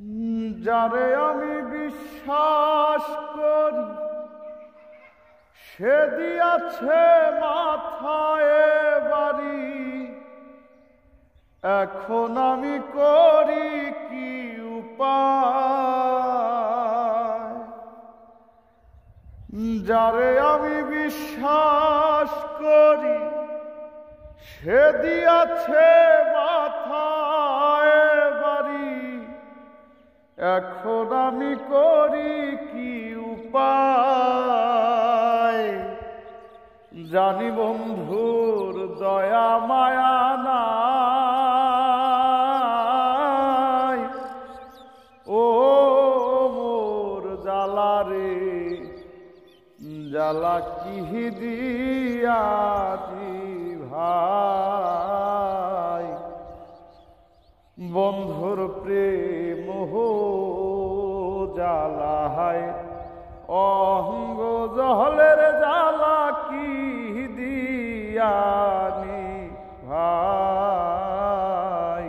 যারে আমি বিশ্বাস করি সে দিয়াছে মাথায় বাড়ি। এখন আমি করি কি উপায়? যারে আমি বিশ্বাস করি সে দিয়াছে মাথায় বাড়ি। এখন আমি করি কি উপায়? জানি বন্ধুর দয়া মায়া নাই, ও মোর জ্বালা রে জ্বালা কি দিয়াছি ভাই। বন্ধুর প্রেম জ্বালায় অঙ্গ জহলের জ্বালা কি দিয়ানি ভাই।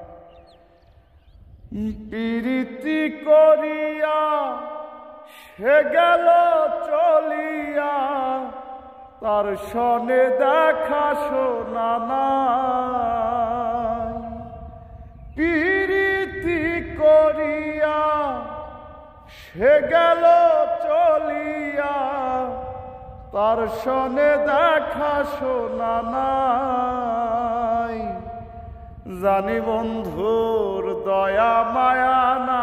প্রীতি করিয়া সে গেল চলিয়া, তার সনে দেখা শোনা নাই। প্রীতি করিয়া সে গেল চলিয়া, তার সনে দেখা শোনা নাই। জানি বন্ধুর দয়া মায়া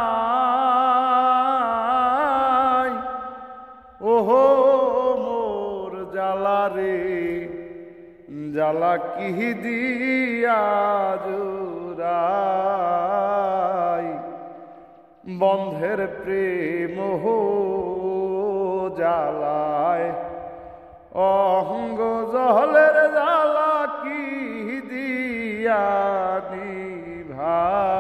নাই, ওহো মোর জ্বালা রে জ্বালা কি দিয়া জুড়াই। বন্ধের প্রেম জ্বালায় অঙ্গ জহলের জ্বালা কি দিয়ানি ভাই।